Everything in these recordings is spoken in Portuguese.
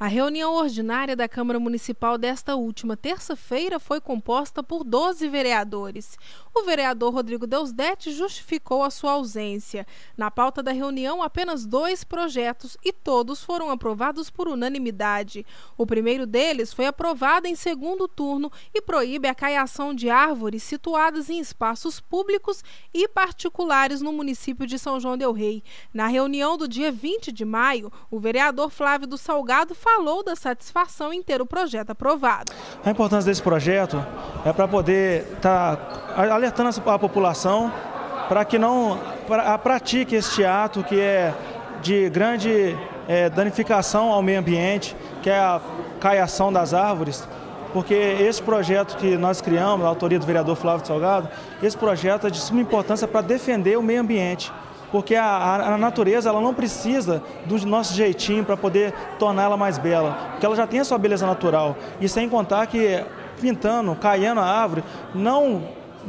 A reunião ordinária da Câmara Municipal desta última terça-feira foi composta por 12 vereadores. O vereador Rodrigo Deusdedit justificou a sua ausência. Na pauta da reunião, apenas 2 projetos e todos foram aprovados por unanimidade. O primeiro deles foi aprovado em segundo turno e proíbe a caiação de árvores situadas em espaços públicos e particulares no município de São João del Rei. Na reunião do dia 20 de maio, o vereador Flávio do Salgado falou da satisfação em ter o projeto aprovado. A importância desse projeto é para poder estar alertando a população para que não pratique este ato que é de grande danificação ao meio ambiente, que é a caiação das árvores, porque esse projeto que nós criamos, a autoria do vereador Flávio do Salgado, esse projeto é de suma importância para defender o meio ambiente. Porque a natureza ela não precisa do nosso jeitinho para poder torná-la mais bela, porque ela já tem a sua beleza natural. E sem contar que pintando, caiando a árvore, não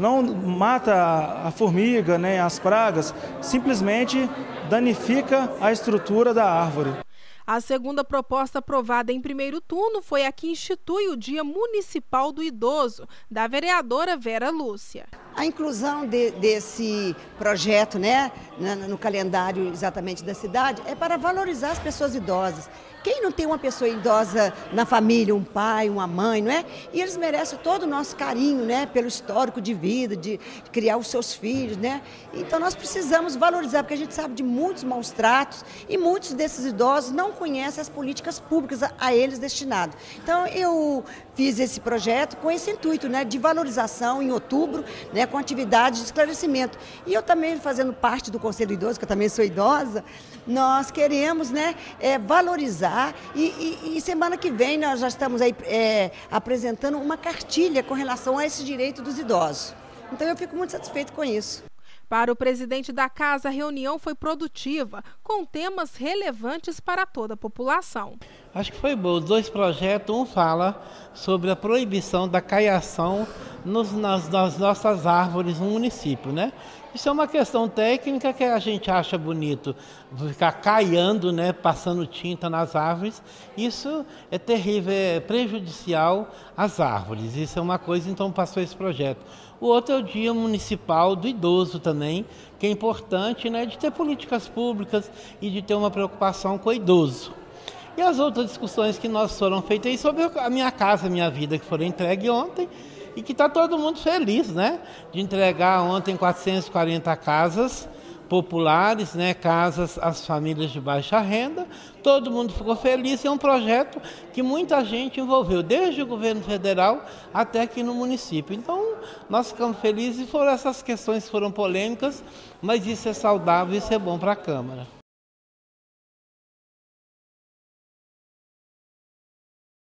mata a formiga, né, as pragas, simplesmente danifica a estrutura da árvore. A segunda proposta aprovada em primeiro turno foi a que institui o Dia Municipal do Idoso, da vereadora Vera Lúcia. A inclusão desse projeto, né, no calendário exatamente da cidade é para valorizar as pessoas idosas. Quem não tem uma pessoa idosa na família, um pai, uma mãe, não é? E eles merecem todo o nosso carinho, né, pelo histórico de vida, de criar os seus filhos, né? Então nós precisamos valorizar, porque a gente sabe de muitos maus tratos e muitos desses idosos não conhecem as políticas públicas a eles destinadas. Então eu fiz esse projeto com esse intuito, né, de valorização em outubro, né, com atividade de esclarecimento. E eu também, fazendo parte do Conselho Idoso, que eu também sou idosa, nós queremos, né, valorizar e semana que vem nós já estamos aí apresentando uma cartilha com relação a esse direito dos idosos. Então eu fico muito satisfeito com isso. Para o presidente da casa, a reunião foi produtiva, com temas relevantes para toda a população. Acho que foi bom. 2 projetos, um fala sobre a proibição da caiação nas nossas árvores no município, né? Isso é uma questão técnica que a gente acha bonito, ficar caiando, né, passando tinta nas árvores. Isso é terrível, é prejudicial às árvores. Isso é uma coisa, então passou esse projeto. O outro é o Dia Municipal do Idoso também, que é importante, né, de ter políticas públicas e de ter uma preocupação com o idoso. E as outras discussões que nós foram feitas aí sobre a Minha Casa Minha Vida, que foram entregues ontem, e que está todo mundo feliz, né? De entregar ontem 440 casas populares, né? Casas às famílias de baixa renda. Todo mundo ficou feliz. É um projeto que muita gente envolveu, desde o governo federal até aqui no município. Então, nós ficamos felizes e foram essas questões que foram polêmicas, mas isso é saudável, isso é bom para a Câmara.